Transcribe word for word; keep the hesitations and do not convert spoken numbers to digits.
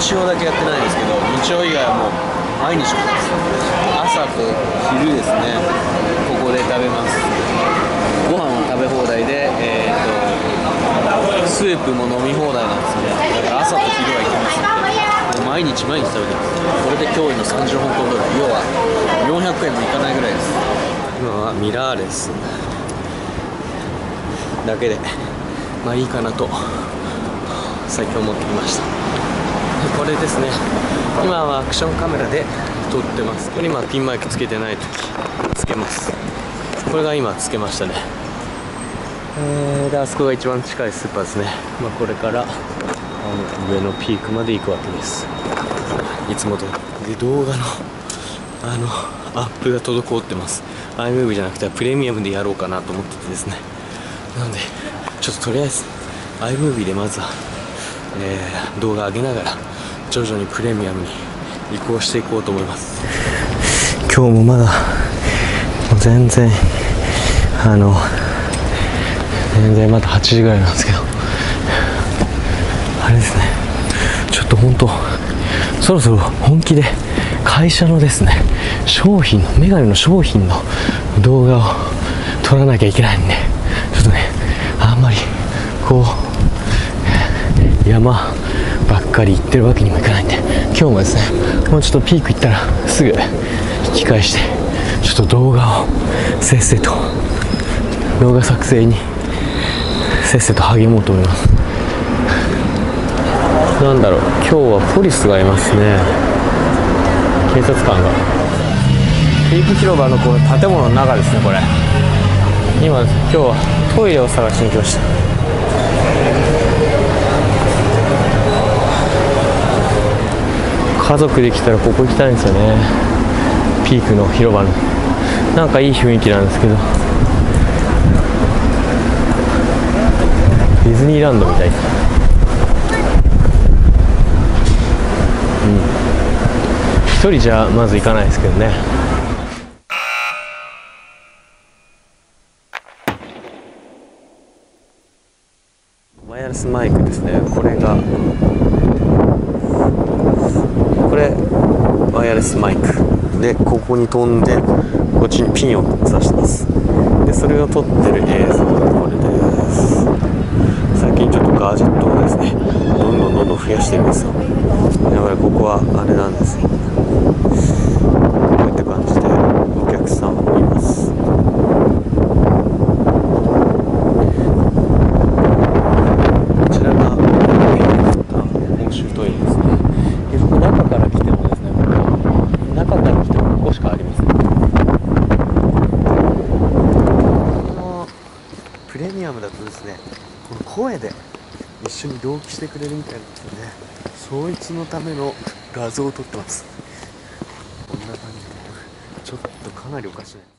日曜だけやってないんですけど、日曜以外はもう毎日来ます。朝と昼ですね、ここで食べます。ご飯は食べ放題で、えー、とスープも飲み放題なんですね。だから朝と昼は行きますので、毎日毎日食べてます。これで今日のさんじゅうほんこぐらい、要はよんひゃくえんもいかないぐらいです。今はミラーレスだけでまあいいかなと最近思ってきました。これですね、今はアクションカメラで撮ってます。これ今ピンマイクつけてない時つけます。これが今つけましたね。えー、であそこが一番近いスーパーですね。まあ、これからあの上のピークまで行くわけです。いつもとで動画のあのアップが滞ってます。 iMovie じゃなくてプレミアムでやろうかなと思っててですね。なのでちょっととりあえず iMovie でまずは、えー、動画上げながら徐々にプレミアムに移行していこうと思います。今日もまだもう全然あの全然まだはちじぐらいなんですけど、あれですね、ちょっと本当そろそろ本気で会社のですね商品のメガネの商品の動画を撮らなきゃいけないんで、ちょっとねあんまりこう山ばっかり行ってるわけにもいかないんで、今日もですねもうちょっとピーク行ったらすぐ引き返してちょっと動画をせっせと動画作成にせっせと励もうと思います。なんだろう、今日はポリスがいますね。警察官がピーク広場のこの建物の中ですね。これ今今日はトイレを探しに来ました。家族で来たらここ行きたいんですよね。ピークの広場のなんかいい雰囲気なんですけど、ディズニーランドみたい。うん、一人じゃまず行かないですけどね。ワイヤレスマイクですね。これがこれワイヤレスマイクで、ここに飛んでこっちにピンを刺してます。でそれを撮ってる映像がこれです。最近ちょっとガジェットをですねどんどんどんどん増やしてるんですよ。やばい、ここはあれなんです。こういった感じでお客さんもいます。こちらが公衆トイレですね。中から来てもですね、中から来てもここしかありません。プレミアムだとですね、この声で一緒に同期してくれるみたいなんですよね。そいつのための画像を撮ってます。こんな感じでちょっとかなりおかしい。